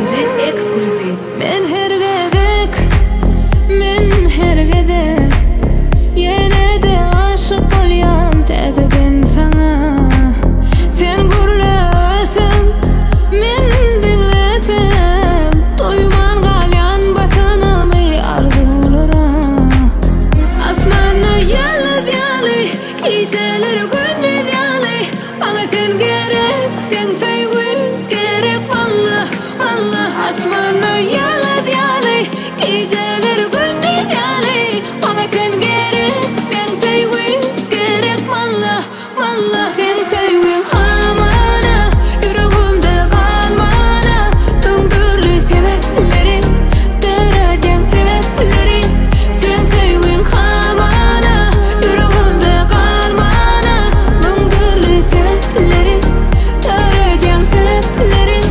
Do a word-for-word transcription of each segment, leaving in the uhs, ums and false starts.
birinci ekskluziv. Men her gedek, men her gedek yine de aşık olyan tezeden sana. Sen gurlasın, men dinlesem duyman galyan batınımı arzularım. Asmanı yalnız yalı, geceler gündüz yalı. Bana sen gerek, sen sevgin gerek bana, bana. Asmanı yalnız yalı, geceler gündüz yalı. Bana sen gerek, sen sevgin gerek bana, bana. Sen sevgin hamana, yüreğimde kalmana. Tüm türlü sebeplerin, dereden sebeplerin. Sen sevgin hamana, yüreğimde kalmana. Tüm türlü sebeplerin, dereden sebeplerin.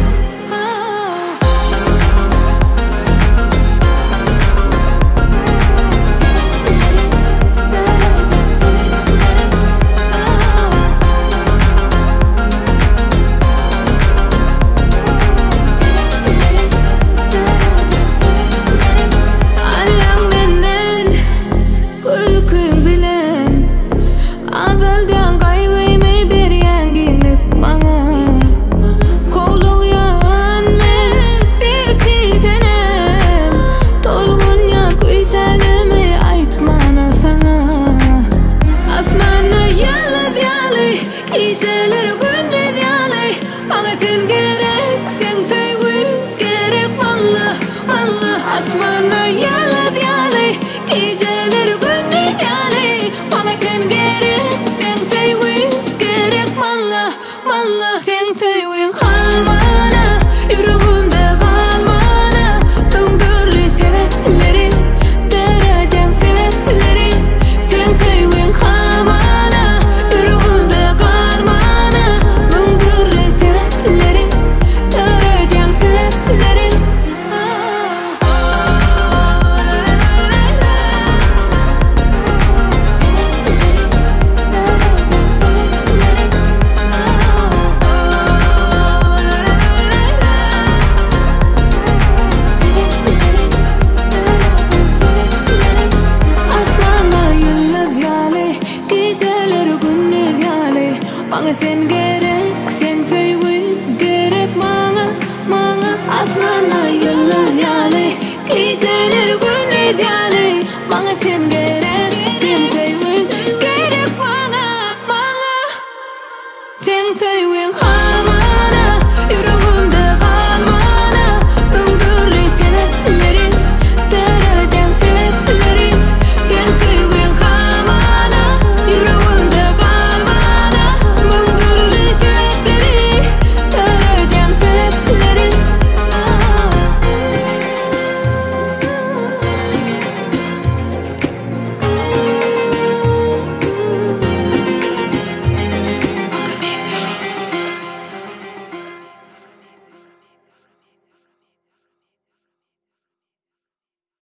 Alam benden gülkün bilen azaldan kaygıyımı bir yengilik bana. Kovluğyan men bir kizenem dolgun ya güzelimi aytmana sana. Asmanı yalnız yalı, geceler gündüz yalı. Bana sen gerek, sen sevgin gerek bana, bana. Asmanı yalnız yalı, geceler gündüz yalı. Bana sen gerek, sen sevgin gerek bana, bana. Sen sevgin kalmana, yüreğimde kalmana. Tüm türlü sebeplerin, dereden sebeplerin. Sen sevgin kalmana, yüreğimde kalmana. Tüm türlü sebeplerin, dereden sebeplerin. Asmanı yıldız yalı, geceler gündüz yalı. Bana sen gerek, sen sevgin gerek bana, bana. Asmanı yıldız yalı, geceler gündüz yalı. Bana sen gerek.